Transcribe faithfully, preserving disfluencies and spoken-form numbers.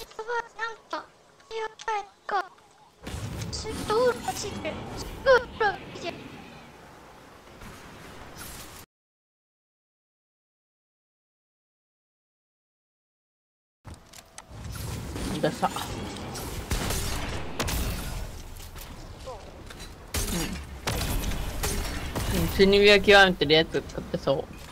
なんか、やばいか。すぐ道路走ってる。すぐ道路走ってる。 ださ。うん。死に火を極めてるやつ買ってそう。